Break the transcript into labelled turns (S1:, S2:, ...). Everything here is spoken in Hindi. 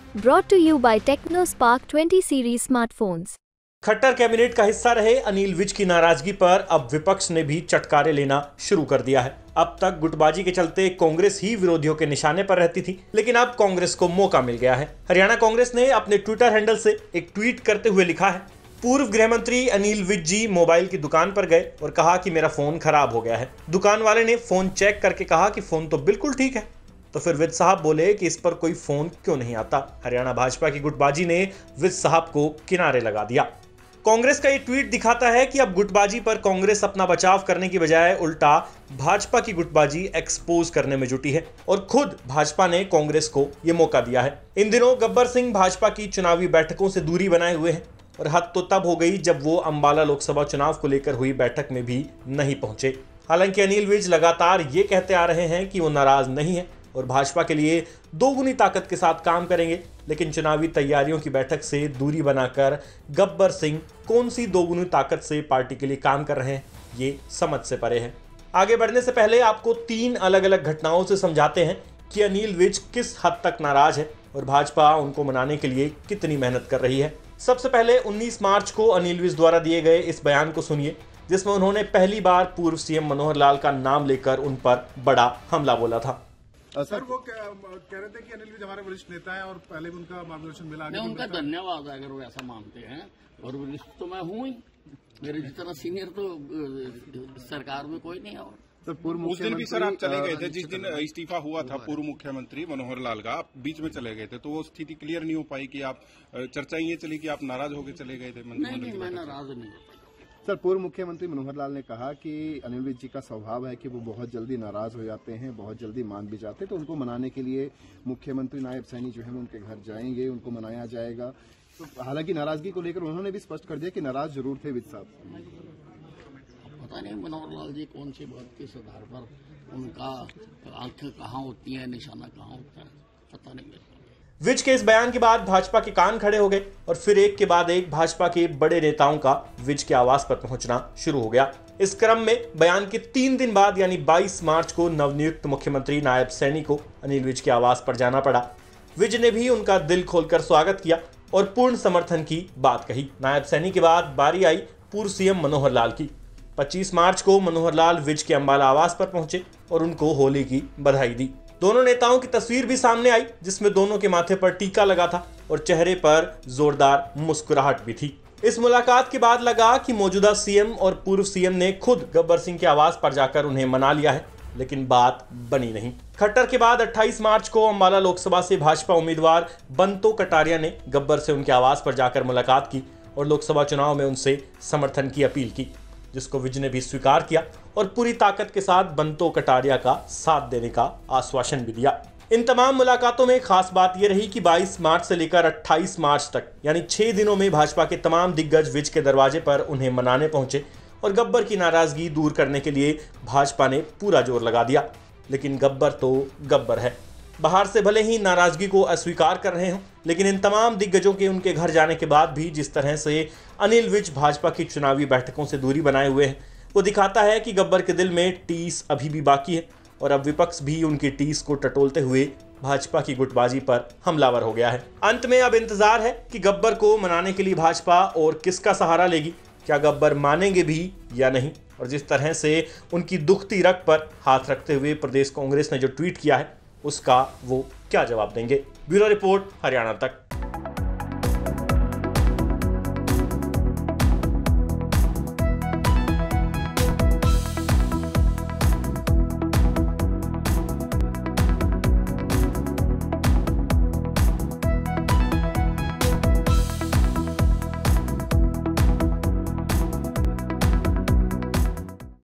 S1: Brought to you by TechnoSpark 20 series smartphones.
S2: Khattar cabinet का हिस्सा रहे अनिल विज की नाराजगी पर अब विपक्ष ने भी चटकारे लेना शुरू कर दिया है। अब तक गुटबाजी के चलते कांग्रेस ही विरोधियों के निशाने पर रहती थी, लेकिन अब कांग्रेस को मौका मिल गया है। हरियाणा कांग्रेस ने अपने ट्विटर हैंडल से एक ट्वीट करते हुए लिखा है, पूर्व गृह मंत्री अनिल विज जी मोबाइल की दुकान पर गए और कहा कि मेरा फोन खराब हो गया है। दुकान वाले ने फोन चेक करके कहा कि फोन तो बिल्कुल ठीक है। तो फिर विज साहब बोले कि इस पर कोई फोन क्यों नहीं आता। हरियाणा भाजपा की गुटबाजी ने विज साहब को किनारे लगा दिया। कांग्रेस का ये ट्वीट दिखाता है कि अब गुटबाजी पर कांग्रेस अपना बचाव करने की बजाय उल्टा भाजपा की गुटबाजी एक्सपोज करने में जुटी है और खुद भाजपा ने कांग्रेस को यह मौका दिया है। इन दिनों गब्बर सिंह भाजपा की चुनावी बैठकों से दूरी बनाए हुए हैं और हद तो तब हो गई जब वो अंबाला लोकसभा चुनाव को लेकर हुई बैठक में भी नहीं पहुंचे। हालांकि अनिल विज लगातार ये कहते आ रहे हैं कि वो नाराज नहीं है और भाजपा के लिए दोगुनी ताकत के साथ काम करेंगे, लेकिन चुनावी तैयारियों की बैठक से दूरी बनाकर गब्बर सिंह कौन सी दोगुनी ताकत से पार्टी के लिए काम कर रहे हैं, ये समझ से परे है। आगे बढ़ने से पहले आपको 3 अलग अलग घटनाओं से समझाते हैं कि अनिल विज किस हद तक नाराज है और भाजपा उनको मनाने के लिए कितनी मेहनत कर रही है। सबसे पहले 19 मार्च को अनिल विज द्वारा दिए गए इस बयान को सुनिए, जिसमें उन्होंने पहली बार पूर्व सीएम मनोहर लाल का नाम लेकर उन पर बड़ा हमला बोला था।
S3: सर वो कह रहे थे कि अनिल विज हमारे वरिष्ठ नेता है और पहले भी उनका मार्गदर्शन मिला।
S4: मैं उनका धन्यवाद अगर वो ऐसा मानते हैं, और वरिष्ठ तो मैं हूँ ही, मेरे जितना सीनियर तो सरकार में कोई नहीं है। और
S3: सर पूर्व उस दिन भी सर आप चले गए थे, जिस दिन इस्तीफा हुआ था पूर्व मुख्यमंत्री मनोहर लाल का, आप बीच में चले गए थे, तो वो स्थिति क्लियर नहीं हो पाई कि आप चर्चा ये चली कि आप नाराज होकर चले गए थे।
S4: नहीं, मैं नाराज नहीं।
S5: सर पूर्व मुख्यमंत्री मनोहर लाल ने कहा कि अनिल विज जी का स्वभाव है कि वो बहुत जल्दी नाराज हो जाते हैं, बहुत जल्दी मान भी जाते हैं, तो उनको मनाने के लिए मुख्यमंत्री नायब सैनी जो है वो उनके घर जाएंगे, उनको मनाया जाएगा। तो हालांकि नाराजगी को लेकर उन्होंने भी स्पष्ट कर दिया कि नाराज जरूर थे विज साहब।
S4: पता नहीं मनोहर लाल जी कौन सी बात किस आधार पर उनका आंखें कहाँ होती है, निशाना कहाँ होता है, पता नहीं मेरे।
S2: विज के इस बयान के बाद भाजपा के कान खड़े हो गए और फिर एक के बाद एक भाजपा के बड़े नेताओं का विज के आवास पर पहुंचना शुरू हो गया। इस क्रम में बयान के 3 दिन बाद यानी 22 मार्च को नवनियुक्त मुख्यमंत्री नायब सैनी को अनिल विज के आवास पर जाना पड़ा। विज ने भी उनका दिल खोलकर स्वागत किया और पूर्ण समर्थन की बात कही। नायब सैनी के बाद बारी आई पूर्व सीएम मनोहर लाल की। 25 मार्च को मनोहर लाल विज के अंबाला आवास पर पहुंचे और उनको होली की बधाई दी। दोनों नेताओं की तस्वीर भी सामने आई, जिसमें दोनों के माथे पर टीका लगा था और चेहरे पर जोरदार मुस्कुराहट भी थी। इस मुलाकात के बाद लगा कि मौजूदा सीएम और पूर्व सीएम ने खुद गब्बर सिंह के आवास पर जाकर उन्हें मना लिया है, लेकिन बात बनी नहीं। खट्टर के बाद 28 मार्च को अंबाला लोकसभा से भाजपा उम्मीदवार बंतो कटारिया ने गब्बर से उनके आवास पर जाकर मुलाकात की और लोकसभा चुनाव में उनसे समर्थन की अपील की, जिसको विज ने भी स्वीकार किया और पूरी ताकत के साथ बंतो कटारिया का साथ देने का आश्वासन भी दिया। इन तमाम मुलाकातों में खास बात यह रही कि 22 मार्च से लेकर 28 मार्च तक यानी 6 दिनों में भाजपा के तमाम दिग्गज विज के दरवाजे पर उन्हें मनाने पहुंचे और गब्बर की नाराजगी दूर करने के लिए भाजपा ने पूरा जोर लगा दिया। लेकिन गब्बर तो गब्बर है, बाहर से भले ही नाराजगी को अस्वीकार कर रहे हों, लेकिन इन तमाम दिग्गजों के उनके घर जाने के बाद भी जिस तरह से अनिल विज भाजपा की चुनावी बैठकों से दूरी बनाए हुए हैं, वो दिखाता है कि गब्बर के दिल में टीस अभी भी बाकी है और अब विपक्ष भी उनकी टीस को टटोलते हुए भाजपा की गुटबाजी पर हमलावर हो गया है। अंत में अब इंतजार है कि गब्बर को मनाने के लिए भाजपा और किसका सहारा लेगी। क्या गब्बर मानेंगे भी या नहीं, और जिस तरह से उनकी दुखती रग पर हाथ रखते हुए प्रदेश कांग्रेस ने जो ट्वीट किया है उसका वो क्या जवाब देंगे। ब्यूरो रिपोर्ट, हरियाणा तक।